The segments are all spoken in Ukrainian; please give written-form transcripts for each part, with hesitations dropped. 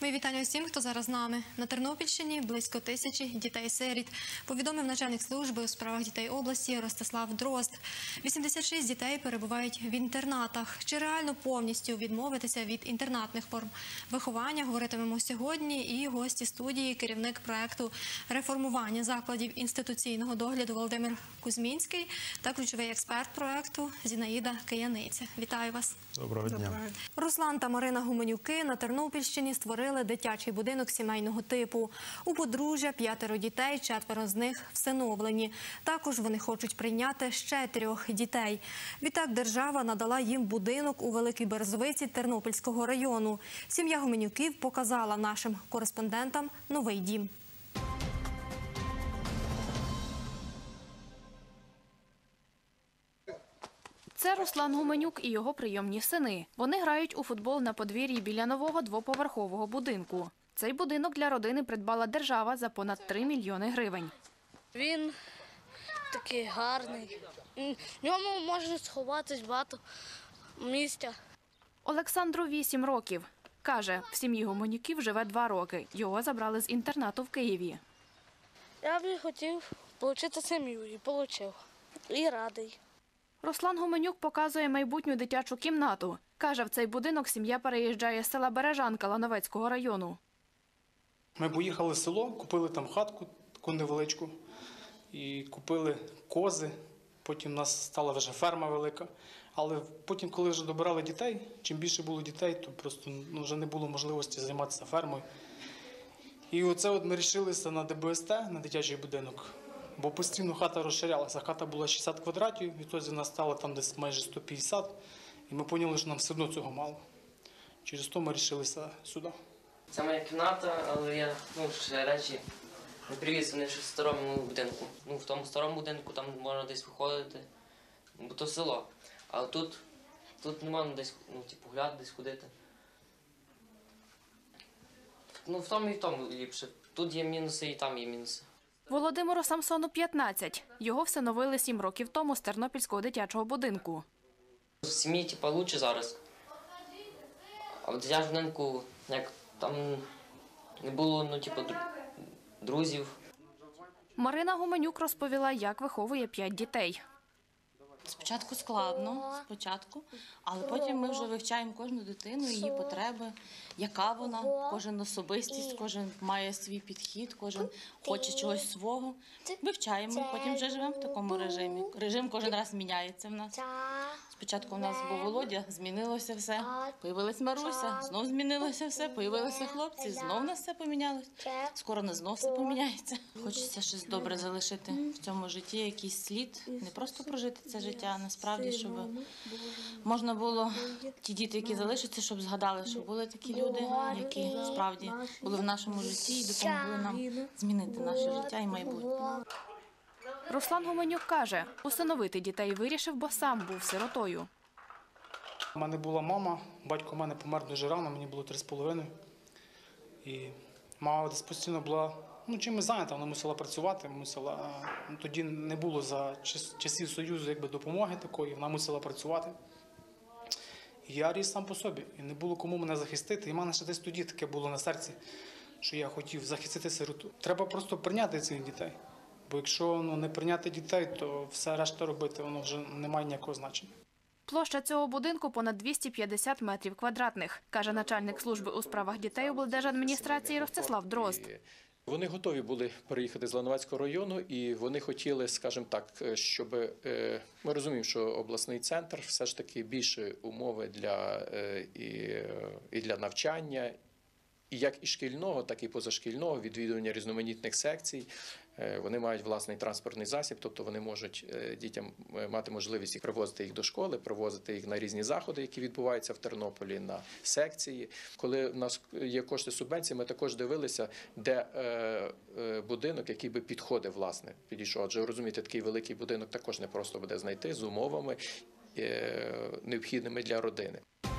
Мої вітання усім, хто зараз з нами. На Тернопільщині близько 1000 дітей-сиріт. Повідомив начальник служби у справах дітей області Ростислав Дрозд. 86 дітей перебувають в інтернатах. Чи реально повністю відмовитися від інтернатних форм виховання, говоритимемо сьогодні. І гості студії, керівник проєкту реформування закладів інституційного догляду Володимир Кузьмінський та ключовий експерт проєкту Зінаїда Кияниця. Вітаю вас. Доброго дня. Руслан та Марина Гуменюки на Тернопільщині створили дитячий будинок сімейного типу. У подружжя 5 дітей, 4 з них всиновлені. Також вони хочуть прийняти ще 3 дітей. Відтак держава надала їм будинок у Великій Березовиці Тернопільського району. Сім'я Гуменюків показала нашим кореспондентам новий дім. Це Руслан Гуменюк і його прийомні сини. Вони грають у футбол на подвір'ї біля нового двоповерхового будинку. Цей будинок для родини придбала держава за понад 3 мільйони гривень. Він такий гарний. В ньому можна сховатись багато місця. Олександру 8 років. Каже, в сім'ї Гуменюків живе 2 роки. Його забрали з інтернату в Києві. Я б хотів отримати сім'ю і отримав. І радий. Руслан Гуменюк показує майбутню дитячу кімнату. Каже, в цей будинок сім'я переїжджає з села Бережанка Лановецького району. Ми поїхали в село, купили там хатку таку невеличку і купили кози. Потім у нас стала вже ферма велика. Але потім, коли вже добирали дітей, чим більше було дітей, то просто вже не було можливості займатися фермою. І оце от ми вирішилися на ДБСТ, на дитячий будинок. Бо постійно хата розширялася. Хата була 60 квадратів, відтоді вона стала там десь майже 150. І ми зрозуміли, що нам все одно цього мало. Через то ми вирішилися сюди. Це моя кімната, але я ще речі не привіз, вони ще в старому будинку. В тому старому будинку там можна десь виходити, бо то село. А тут не можна десь гуляти, десь ходити. В тому і в тому ліпше. Тут є мінуси і там є мінуси. Володимиру Самсону 15. Його всиновили 7 років тому з Тернопільського дитячого будинку. В сім'ї краще зараз. А в дитячому будинку як там не було друзів. Марина Гуменюк розповіла, як виховує 5 дітей. Спочатку складно, але потім ми вже вивчаємо кожну дитину, її потреби, яка вона, кожен особистість, кожен має свій підхід, кожен хоче чогось свого. Вивчаємо, потім вже живемо в такому режимі. Режим кожен раз міняється в нас. Спочатку в нас був Володя, змінилося все, появилась Маруся, знов змінилося все, появилися хлопці, знов у нас все помінялося. Скоро у нас знов все поміняється. Хочеться щось добре залишити в цьому житті, якийсь слід, не просто прожити це життя, а насправді, щоб можна було ті діти, які залишаться, щоб згадали, що були такі люди, які справді були в нашому житті і допомогли нам змінити наше життя і майбутнє. Руслан Гуменюк каже, усиновити дітей вирішив, бо сам був сиротою. У мене була мама, батько у мене помер дуже рано, мені було 3,5. І мама десь постійно була чимось зайнята, вона мусила працювати, тоді не було за часів Союзу допомоги такої, вона мусила працювати. І я ріс сам по собі, і не було кому мене захистити. І в мене ще десь тоді таке було на серці, що я хотів захистити сироту. Треба просто прийняти цих дітей, бо якщо не прийняти дітей, то все решта робити, воно вже не має ніякого значення. Площа цього будинку понад 250 метрів квадратних, каже начальник служби у справах дітей облдержадміністрації Ростислав Дрозд. Вони готові були переїхати з Лановецького району і вони хотіли, скажімо так, щоб ми розуміємо, що обласний центр все ж таки більше умови і для навчання, і як і шкільного, так і позашкільного, відвідування різноманітних секцій. Вони мають власний транспортний засіб, тобто вони можуть дітям мати можливість привозити їх до школи, привозити їх на різні заходи, які відбуваються в Тернополі, на секції. Коли у нас є кошти субвенції, ми також дивилися, де будинок, який би підходив, власне, підійшов. Адже, розумієте, такий великий будинок також не просто буде знайти з умовами, необхідними для родини.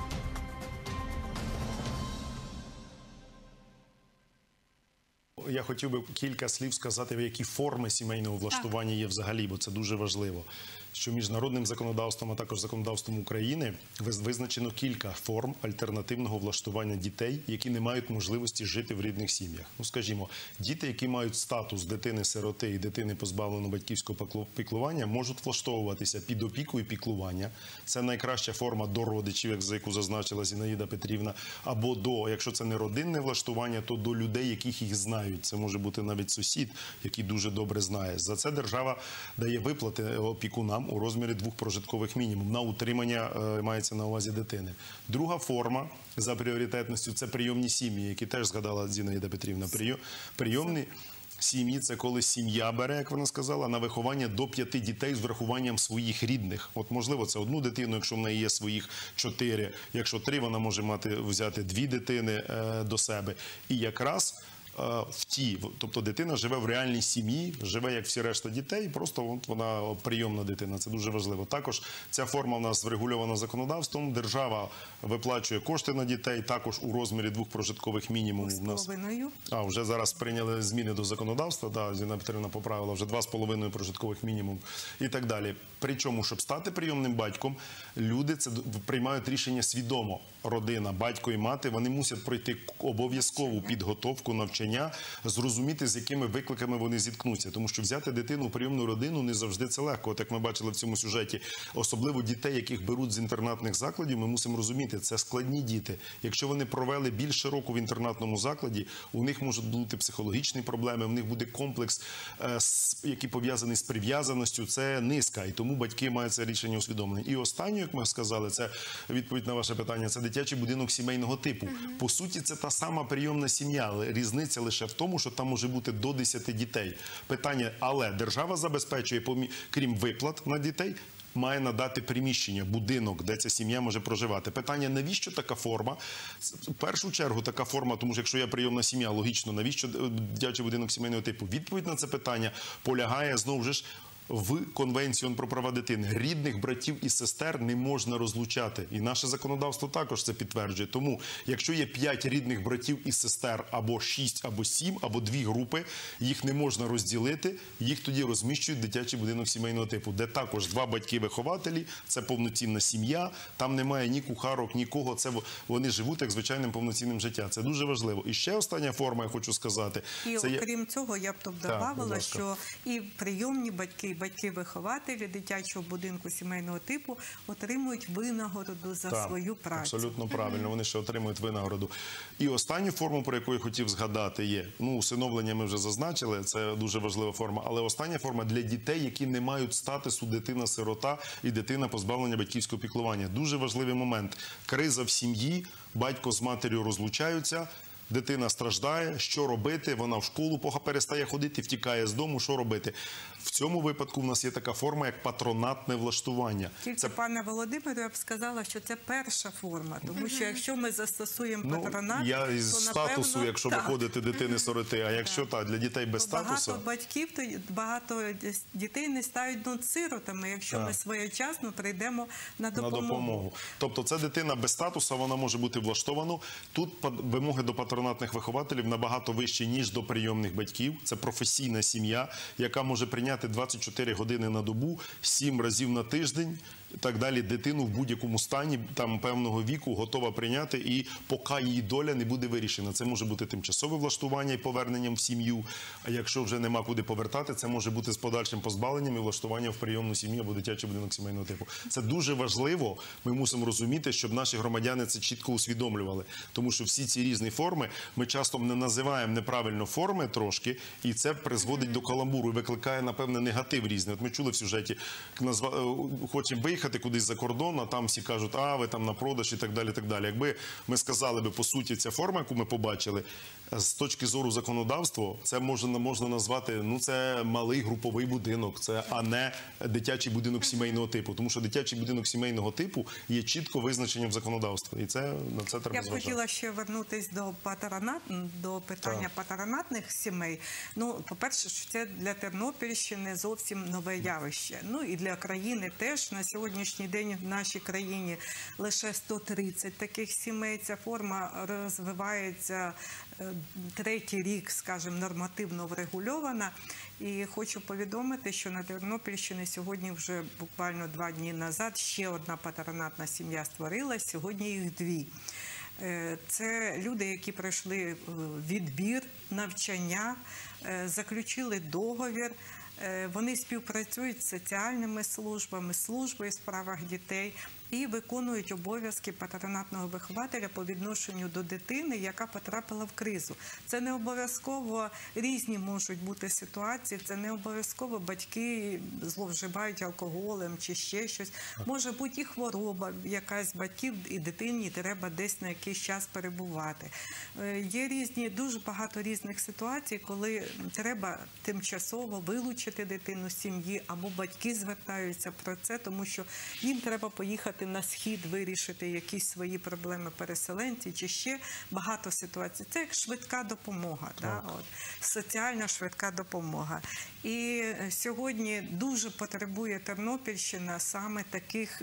Я хотів би кілька слів сказати, в які форми сімейного влаштування є взагалі, бо це дуже важливо. що міжнародним законодавством, а також законодавством України визначено кілька форм альтернативного влаштування дітей, які не мають можливості жити в рідних сім'ях. Ну, скажімо, діти, які мають статус дитини-сироти і дитини, позбавленої батьківського піклування, можуть влаштовуватися під опіку і піклування. Це найкраща форма до родичів, за яку зазначила Зінаїда Петрівна, або до, якщо це не родинне влаштування, то до людей, яких їх знають. Це може бути навіть сусід, який дуже добре знає. За це держава дає виплати опікунам у розмірі 2 прожиткових мінімум на утримання, мається на увазі, дитини. Друга форма за пріоритетністю – це прийомні сім'ї, які теж згадала Зінаїда Петрівна. Прийомні сім'ї – це коли сім'я бере, як вона сказала, на виховання до 5 дітей з врахуванням своїх рідних. От, можливо, це одну дитину, якщо в неї є своїх 4. Якщо 3, вона може взяти 2 дитини до себе. І якраз тобто дитина живе в реальній сім'ї, живе як всі решта дітей, просто вона прийомна дитина, це дуже важливо. Також ця форма в нас врегульована законодавством, держава виплачує кошти на дітей, також у розмірі 2 прожиткових мінімумів. Вже зараз прийняли зміни до законодавства, Зіна Петрівна поправила, вже 2,5 прожиткових мінімум і так далі. Причому, щоб стати прийомним батьком, люди це приймають рішення свідомо. Родина, батько і мати, вони мусять пройти обов'язкову підготовку, навчання, зрозуміти, з якими викликами вони зіткнуться. Тому що взяти дитину у прийомну родину не завжди це легко. От як ми бачили в цьому сюжеті, особливо дітей, яких беруть з інтернатних закладів, ми мусимо розуміти, це складні діти. Якщо вони провели більше року в інтернатному закладі, у них можуть бути психологічні проблеми, у них буде комплекс, який пов'язаний з прив'язаністю, це низка. І тому батьки мають це рішення усвідомлення. І останнє, як ми сказали, це відповідь на ваше питання, це дитячий будинок сімейного типу. По суті, це та сама прийомна сім'я, але різниця лише в тому, що там може бути до 10 дітей. Питання, але держава забезпечує, крім виплат на дітей, має надати приміщення, будинок, де ця сім'я може проживати. Питання, навіщо така форма? В першу чергу така форма, тому що якщо є прийомна сім'я, логічно, навіщо дитячий будинок сімейного типу? Відповідь на це питання полягає, знову ж, в Конвенцію про права дитини. Рідних братів і сестер не можна розлучати. І наше законодавство також це підтверджує. Тому, якщо є 5 рідних братів і сестер, або 6, або 7, або 2 групи, їх не можна розділити, їх тоді розміщують в дитячий будинок сімейного типу, де також 2 батьки-вихователі, це повноцінна сім'я, там немає ні кухарок, нікого, це вони живуть як звичайним повноцінним життям. Це дуже важливо. І ще остання форма, я хочу сказати. І окрім цього, я б тут додавала, що і прийомні батьки, батьки-вихователі дитячого будинку сімейного типу отримують винагороду за свою працю. Абсолютно правильно, вони ще отримують винагороду. І останню форму, про яку я хотів згадати, є, усиновлення ми вже зазначили, це дуже важлива форма, але остання форма для дітей, які не мають статусу дитина-сирота і дитина позбавлення батьківського піклування. Дуже важливий момент. Криза в сім'ї, батько з матір'ю розлучаються, дитина страждає, що робити, вона в школу перестає ходити, втікає з дому, що робити. В цьому випадку в нас є така форма, як патронатне влаштування. Тільки, пане Володимире, я б сказала, що це перша форма, тому що якщо ми застосуємо патронат, я із то, статусу, напевно, якщо виходити дитини-сироти, а якщо для дітей без статусу... Багато батьків, багато дітей не стають сиротами, якщо ми своєчасно прийдемо на допомогу. Тобто це дитина без статусу, вона може бути влаштована. Тут вимоги до патронатних вихователів набагато вищі, ніж до прийомних батьків. Це професійна сім'я, яка може прийняти 24 години на добу, 7 разів на тиждень, і так далі, дитину в будь-якому стані, там певного віку, готова прийняти, і поки її доля не буде вирішена. Це може бути тимчасове влаштування і поверненням в сім'ю, а якщо вже нема куди повертати, це може бути з подальшим позбавленням і влаштуванням в прийомну сім'ю або дитячий будинок сімейного типу. Це дуже важливо, ми мусимо розуміти, щоб наші громадяни це чітко усвідомлювали, тому що всі ці різні форми, ми часто не називаємо неправильно форми трошки, і це призводить до каламбуру і викликає, напевне, негатив різний. От ми чули в сюжеті, хочемо виїхати кудись за кордон, а там всі кажуть, ви там на продаж і так далі, так далі. Якби ми сказали би, по суті, ця форма, яку ми побачили, з точки зору законодавства, це можна назвати, це малий груповий будинок, а не дитячий будинок сімейного типу. Тому що дитячий будинок сімейного типу є чітко визначеним в законодавстві. І на це треба зважати. Я б хотіла ще вернутися до питання патронатних сімей. По-перше, це для Тернопільщини зовсім нове явище. І для країни теж на сьогодні сьогоднішній день в нашій країні лише 130 таких сімей. Ця форма розвивається третій рік, скажімо, нормативно врегульована. І хочу повідомити, що на Тернопільщині сьогодні вже буквально 2 дні назад ще одна патронатна сім'я створилась, сьогодні їх 2. Це люди, які пройшли відбір, навчання, заключили договір. Вони співпрацюють з соціальними службами, службою у справах дітей і виконують обов'язки патронатного вихователя по відношенню до дитини, яка потрапила в кризу. Це не обов'язково різні можуть бути ситуації, це не обов'язково батьки зловживають алкоголем чи ще щось. Може бути і хвороба якась батьків, і дитині треба десь на якийсь час перебувати. Є різні, дуже багато різних ситуацій, коли треба тимчасово вилучити дитину з сім'ї, або батьки звертаються про це, тому що їм треба поїхати на схід, вирішити якісь свої проблеми переселенці, чи ще багато ситуацій. Це як швидка допомога, да? От, соціальна швидка допомога. І сьогодні дуже потребує Тернопільщина саме таких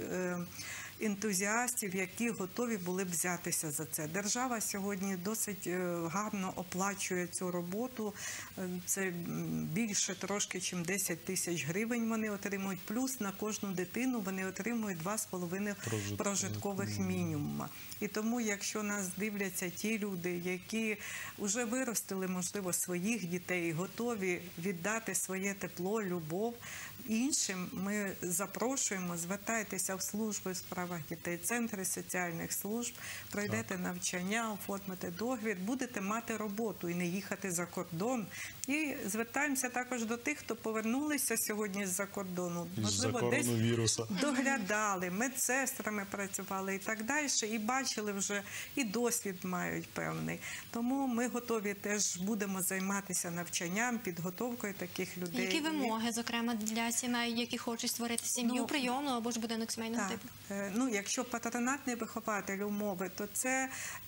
ентузіастів, які готові були б взятися за це. Держава сьогодні досить гарно оплачує цю роботу. Це більше трошки, ніж 10 тисяч гривень вони отримують. Плюс на кожну дитину вони отримують 2,5 прожиткових мінімума. І тому, якщо нас дивляться ті люди, які вже виростили, можливо, своїх дітей, готові віддати своє тепло, любов іншим, ми запрошуємо, звертайтеся в служби у справах дітей, центри соціальних служб, пройдете навчання, оформите договір, будете мати роботу і не їхати за кордон. І звертаємося також до тих, хто повернулися сьогодні з-за кордону. Можливо, десь доглядали, медсестрами працювали і так далі, і бачили вже, і досвід мають певний. Тому ми готові теж будемо займатися навчанням, підготовкою таких людей. Які вимоги, зокрема, для сімей, які хочуть створити сім'ю прийомну або ж будинок сімейного типу? Якщо патронатний вихователь умови, то це,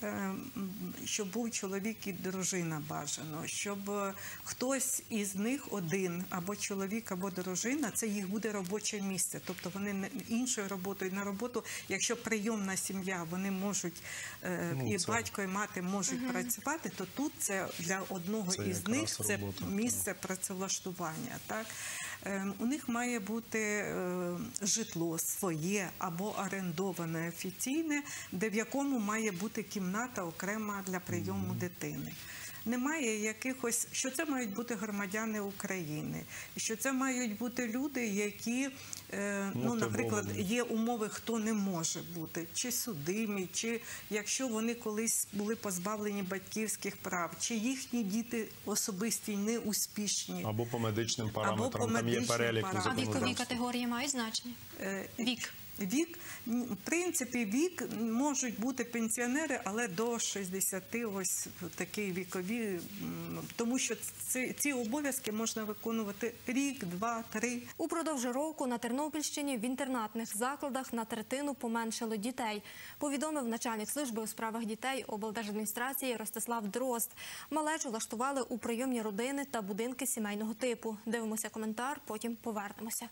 щоб був чоловік і дружина бажано, щоб хтось із них один, або чоловік, або дружина, це їх буде робоче місце. Тобто вони іншою роботою, на роботу, якщо прийомна сім'я, вони можуть, і батько, і мати можуть працювати, то тут це для одного із них це місце працевлаштування. Так? У них має бути житло своє або орендоване офіційне, в якому має бути кімната окрема для прийому дитини. Немає якихось, що це мають бути громадяни України, що це мають бути люди, які, наприклад, є умови, хто не може бути, чи судимі, чи якщо вони колись були позбавлені батьківських прав, чи їхні діти особисті неуспішні. Або по медичним параметрам, там є перелік. А вікові категорії мають значення? Вік? Вік, в принципі, вік можуть бути пенсіонери, але до 60, ось такі вікові, тому що ці обов'язки можна виконувати рік, 2, 3. Упродовж року на Тернопільщині в інтернатних закладах на третину поменшало дітей, повідомив начальник служби у справах дітей облдержадміністрації Ростислав Дрозд. Малечу влаштували у прийомні родини та будинки сімейного типу. Дивимося коментар, потім повернемося.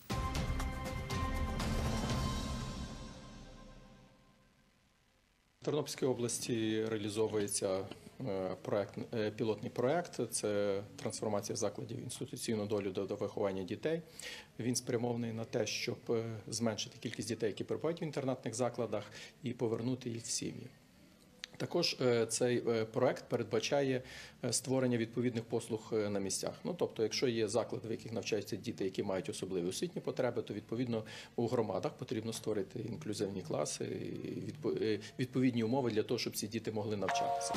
В Тернопільській області реалізовується пілотний проект – це трансформація закладів інституційного догляду до виховання дітей. Він спрямований на те, щоб зменшити кількість дітей, які перебувають в інтернатних закладах, і повернути їх в сім'ї. Також цей проект передбачає створення відповідних послуг на місцях. Тобто, якщо є заклади, в яких навчаються діти, які мають особливі освітні потреби, то відповідно у громадах потрібно створити інклюзивні класи, відповідні умови для того, щоб ці діти могли навчатися.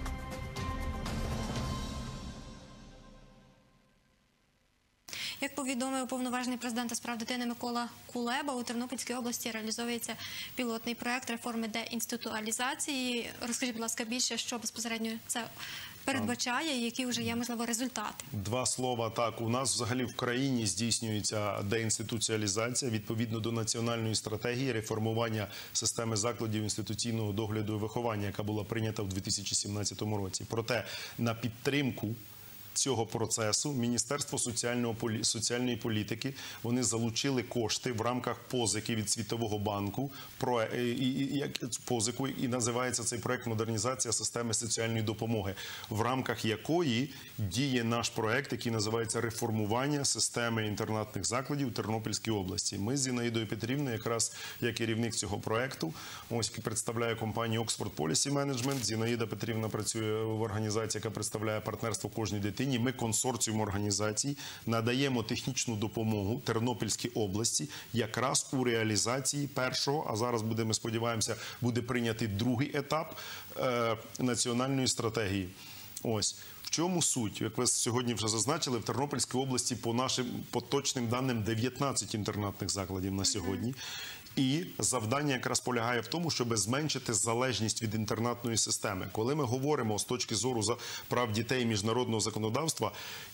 Як повідомив уповноважений президента з прав дитини Микола Кулеба, у Тернопільській області реалізовується пілотний проект реформи деінституалізації. Розкажіть, будь ласка, більше, що безпосередньо це передбачає і які вже є, можливо, результати? 2 слова. Так, у нас взагалі в країні здійснюється деінституціалізація відповідно до національної стратегії реформування системи закладів інституційного догляду і виховання, яка була прийнята в 2017 році. Проте на підтримку цього процесу Міністерство соціальної політики, вони залучили кошти в рамках позики від Світового банку, позику, і називається цей проект «Модернізація системи соціальної допомоги», в рамках якої діє наш проект, який називається «Реформування системи інтернатних закладів у Тернопільській області». Ми з Зінаїдою Петрівною, якраз я керівник цього проекту, ось представляю компанію Oxford Policy Management. Зінаїда Петрівна працює в організації, яка представляє партнерство кожній дитині. Ми консорціум організацій надаємо технічну допомогу Тернопільській області якраз у реалізації першого, а зараз ми сподіваємося, буде прийнятий другий етап національної стратегії. Ось. В чому суть? Як ви сьогодні вже зазначили, в Тернопільській області по нашим поточним даним 19 інтернатних закладів на сьогодні. І завдання якраз полягає в тому, щоб зменшити залежність від інтернатної системи. Коли ми говоримо з точки зору прав дітей і міжнародного законодавства,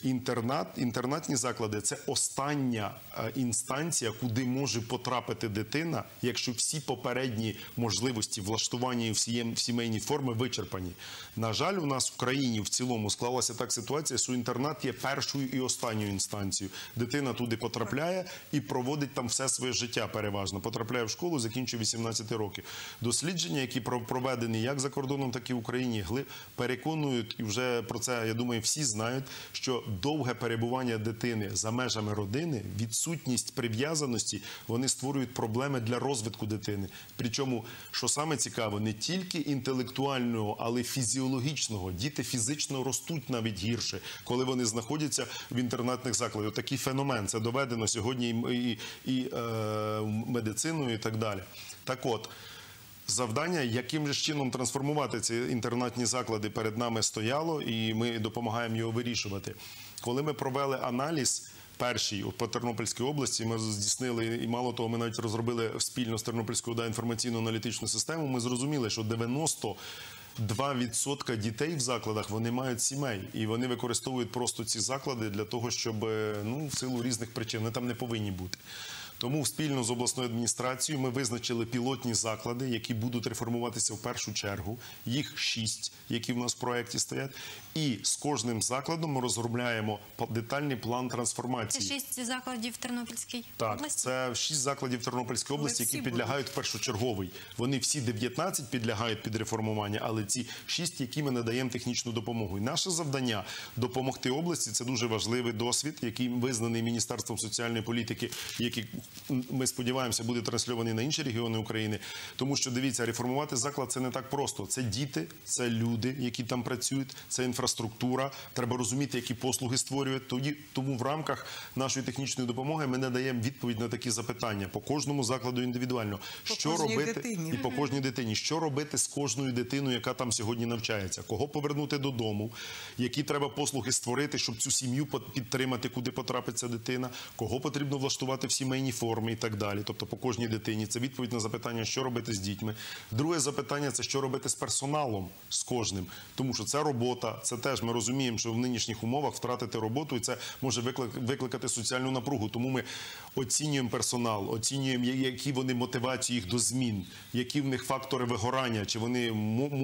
інтернатні заклади – це остання інстанція, куди може потрапити дитина, якщо всі попередні можливості влаштування в сімейні форми вичерпані. На жаль, у нас в країні в цілому склалася так ситуація, що інтернат є першою і останньою інстанцією. Дитина туди потрапляє і проводить там все своє життя переважно. Потрапляє в школу, закінчує 18 років. Дослідження, які проведені як за кордоном, так і в Україні, переконують, і вже про це, я думаю, всі знають, що довге перебування дитини за межами родини, відсутність прив'язаності, вони створюють проблеми для розвитку дитини. Причому, що саме цікаво, не тільки інтелектуального, але й фізіологічного. Діти фізично ростуть навіть гірше, коли вони знаходяться в інтернатних закладах. Такий феномен. Це доведено сьогодні і медициною, і так далі. Так от, завдання, яким же чином трансформувати ці інтернатні заклади, перед нами стояло, і ми допомагаємо його вирішувати. Коли ми провели аналіз перший по Тернопільській області, ми здійснили, і мало того, ми навіть розробили спільно з Тернопільською ОДА інформаційно-аналітичну систему, ми зрозуміли, що 92% дітей в закладах, вони мають сімей. І вони використовують просто ці заклади для того, щоб, в силу різних причин, вони там не повинні бути. Тому спільно з обласною адміністрацією ми визначили пілотні заклади, які будуть реформуватися в першу чергу. Їх 6, які в нас в проєкті стоять. І з кожним закладом ми розробляємо детальний план трансформації. Це 6 закладів в Тернопільській області? Так, це 6 закладів Тернопільської області, які підлягають першочерговий. Вони всі 19 підлягають під реформування, але ці 6, які ми надаємо технічну допомогу. І наше завдання – допомогти області. Це дуже важливий досвід, який визнаний Міністерством соціальної політики, який, ми сподіваємося, буде трансльований на інші регіони України. Тому що, дивіться, реформувати заклад – це не так просто. Це діти, це люди, які там працюють, це інфраструктура. Треба розуміти, які послуги створюють. Тому в рамках нашої технічної допомоги ми надаємо відповідь на такі запитання. По кожному закладу індивідуально. Що робити? І по кожній дитині. Що робити з кожною дитиною, яка там сьогодні навчається? Кого повернути додому? Які треба послуги створити, щоб цю сім'ю підтримати, куди потрапиться дитина? Кого потрібно влаштувати в сімейні форми і так далі. Тобто по кожній дитині. Це відповідь на запитання, що робити з дітьми. Друге запитання – це що робити з персоналом, з кожним. Тому що це робота, це теж ми розуміємо, що в нинішніх умовах втратити роботу, і це може викликати соціальну напругу. Тому ми оцінюємо персонал, оцінюємо, які вони мотивації їх до змін, які в них фактори вигорання, чи вони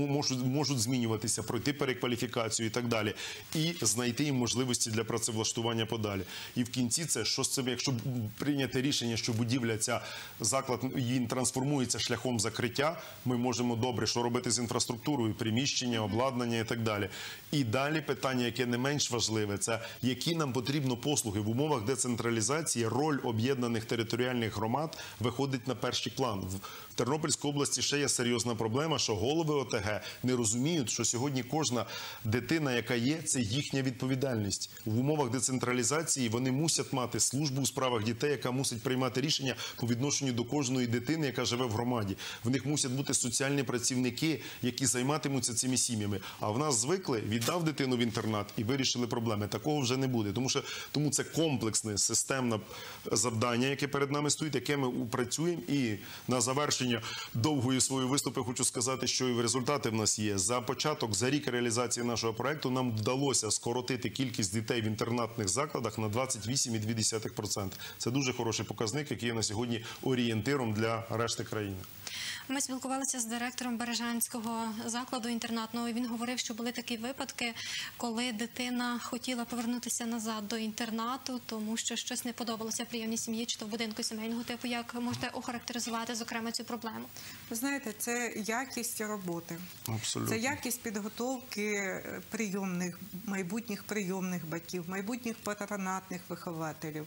можуть змінюватися, пройти перекваліфікацію і так далі. І знайти їм можливості для працевлаштування подалі. І в кінці це, що з цим, якщо прийняти рішення, що будівля ця, заклад, він трансформується шляхом закриття, ми можемо добре, що робити з інфраструктурою, приміщення, обладнання і так далі. І далі питання, яке не менш важливе, це які нам потрібно послуги. В умовах децентралізації роль об'єднаних територіальних громад виходить на перший план. В Тернопільській області ще є серйозна проблема, що голови ОТГ не розуміють, що сьогодні кожна дитина, яка є, це їхня відповідальність. В умовах децентралізації вони мусять мати службу у справах дітей, яка мусить приймати рішення по відношенню до кожної дитини, яка живе в громаді. В них мусять бути соціальні працівники, які займатимуться цими сім'ями. А в нас звикли, віддав дитину в інтернат і вирішили проблеми. Такого вже не буде. Тому це комплексне, системне завдання, яке перед нами стоїть, яке ми працюємо. І на завершення довгої своєї виступи хочу сказати, що і результати в нас є. За рік реалізації нашого проєкту нам вдалося скоротити кількість дітей в інтернатних закладах на 28,2%. Це дуже хороший показник, який є на сьогодні орієнтиром для решти країни. Ми спілкувалися з директором Бережанського закладу інтернатного. Він говорив, що були такі випадки, коли дитина хотіла повернутися назад до інтернату, тому що щось не подобалося прийомній сім'ї чи то в будинку сімейного типу. Як можете охарактеризувати, зокрема, цю проблему? Ви знаєте, це якість роботи. Абсолютно. Це якість підготовки прийомних, майбутніх прийомних батьків, майбутніх патронатних вихователів.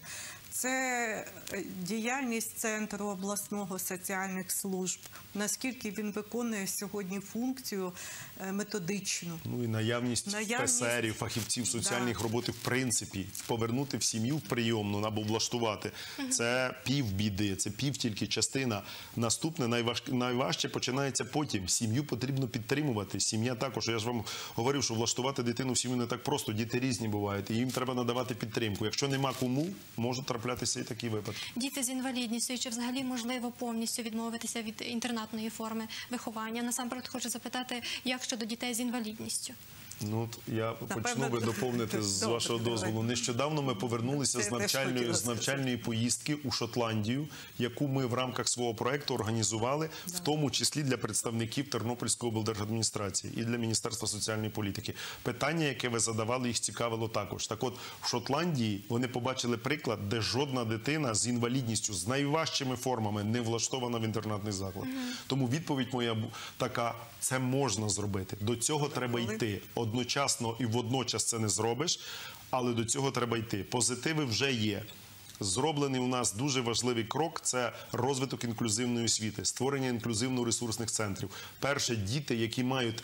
Це діяльність Центру обласного соціальних служб, наскільки він виконує сьогодні функцію методичну. Ну і наявність ТСРів, фахівців соціальних роботи, в принципі, повернути в сім'ю в прийомну або влаштувати. Це півбіди, це пів тільки частина. Наступне, найважче починається потім. Сім'ю потрібно підтримувати. Сім'я також, я ж вам говорив, що влаштувати дитину в сім'ю не так просто, діти різні бувають, і їм треба надавати підтримку. Якщо нема кому, можуть траплятися і такі випадки. Діти з інвалідністю, чи взагалі можливо повністю відмовитися від інтернатної форми виховання? Насамперед хочу запитати, як щодо дітей з інвалідністю? Ну, я почну би доповнити з вашого дозволу. Нещодавно ми повернулися з навчальної поїздки у Шотландію, яку ми в рамках свого проєкту організували, в тому числі для представників Тернопільської облдержадміністрації і для Міністерства соціальної політики. Питання, яке ви задавали, їх цікавило також. Так от, в Шотландії вони побачили приклад, де жодна дитина з інвалідністю, з найважчими формами не влаштована в інтернатний заклад. Тому відповідь моя така: це можна зробити. До цього треба йти. Одночасно і водночас це не зробиш, але до цього треба йти. Позитиви вже є. Зроблений у нас дуже важливий крок – це розвиток інклюзивної освіти, створення інклюзивно-ресурсних центрів. Перше, діти, які мають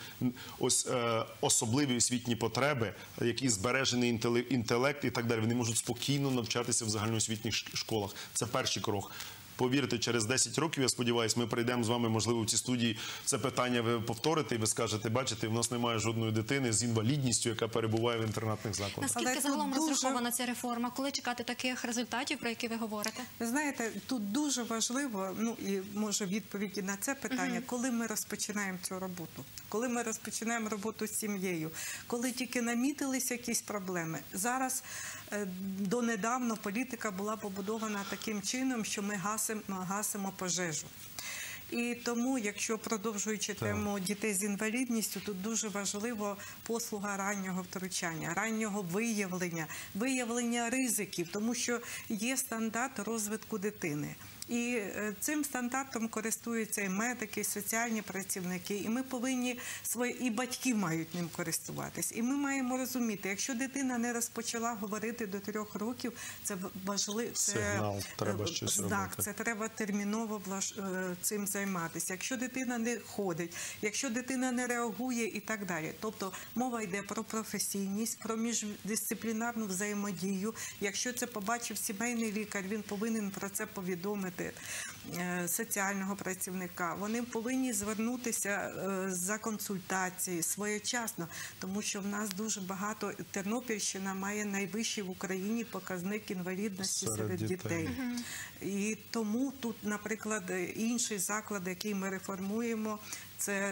особливі освітні потреби, які збережений інтелект і так далі, вони можуть спокійно навчатися в загальноосвітніх школах. Це перший крок. Повірте, через 10 років, я сподіваюся, ми прийдемо з вами, можливо, в цій студії це питання ви повторите, і ви скажете: бачите, в нас немає жодної дитини з інвалідністю, яка перебуває в інтернатних закладах. Наскільки загалом розрахована ця реформа? Коли чекати таких результатів, про які ви говорите? Ви знаєте, тут дуже важливо, ну і може відповіді на це питання, коли ми розпочинаємо цю роботу. Коли ми розпочинаємо роботу з сім'єю, коли тільки намітились якісь проблеми. Зараз донедавна політика була побудована таким чином, що ми гасимо пожежу. І тому, якщо продовжуючи тему дітей з інвалідністю, тут дуже важливо послуга раннього втручання, раннього виявлення ризиків, тому що є стандарт розвитку дитини. І цим стандартом користуються і медики, і соціальні працівники, і ми повинні і батьки мають ним користуватись. І ми маємо розуміти, якщо дитина не розпочала говорити до 3 років, це важливо, сигнал, треба щось робити. Це треба терміново цим займатися. Якщо дитина не ходить, якщо дитина не реагує і так далі. Тобто мова йде про професійність, про міждисциплінарну взаємодію. Якщо це побачив сімейний лікар, він повинен про це повідомити соціального працівника. Вони повинні звернутися за консультації своєчасно, тому що в нас дуже багато, Тернопільщина має найвищий в Україні показник інвалідності серед дітей. І тому тут, наприклад, інший заклад, який ми реформуємо, це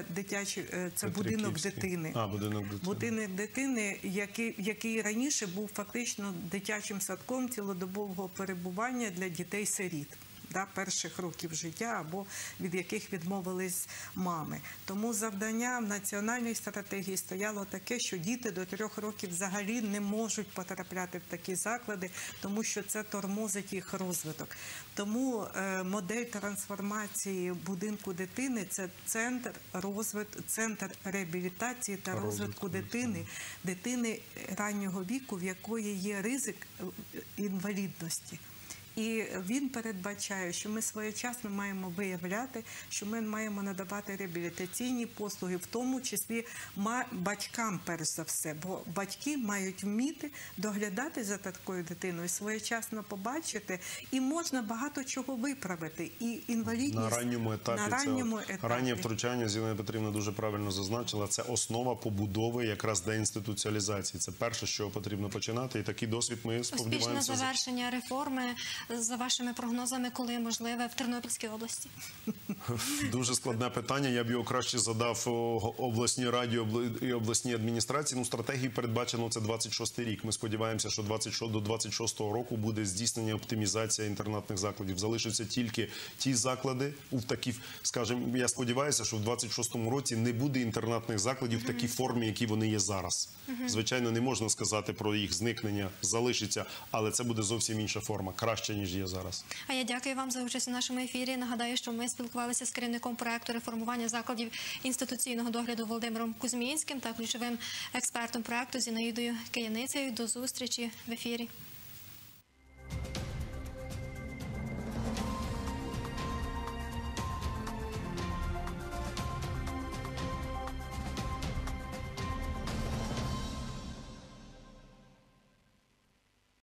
будинок дитини. Будинок дитини, який раніше був фактично дитячим садком цілодобового перебування для дітей-сиріт. Перших років життя або від яких відмовились мами. Тому завдання національної стратегії стояло таке, що діти до 3 років взагалі не можуть потрапляти в такі заклади, тому що це тормозить їх розвиток. Тому модель трансформації будинку дитини – це центр реабілітації та розвитку дитини раннього віку, в якої є ризик інвалідності. І він передбачає, що ми своєчасно маємо виявляти, що ми маємо надавати реабілітаційні послуги, в тому числі батькам, перш за все. Бо батьки мають вміти доглядати за такою дитиною, своєчасно побачити, і можна багато чого виправити. І інвалідність на ранньому етапі. Раннє втручання, Зіна Петрівна дуже правильно зазначила, це основа побудови якраз деінституціалізації. Це перше, з чого потрібно починати, і такий досвід ми сподіваємося. Успішне завершення реформи за вашими прогнозами, коли можливе в Тернопільській області? Дуже складне питання. Я б його краще задав обласній раді і обласній адміністрації. Ну, стратегії передбачено це 26-й рік. Ми сподіваємося, що до 26-го року буде здійснення оптимізація інтернатних закладів. Залишаться тільки ті заклади у такі, скажімо, я сподіваюся, що в 26-му році не буде інтернатних закладів в такій формі, які вони є зараз. Звичайно, не можна сказати про їх зникнення, залишиться, але це буде зовсім інша форма, краще, ніж є зараз. А я дякую вам за участь у нашому ефірі. Нагадаю, що ми спілкувалися з керівником проекту реформування закладів інституційного догляду Володимиром Кузьмінським та ключовим експертом проекту Зінаїдою Кияницею. До зустрічі в ефірі.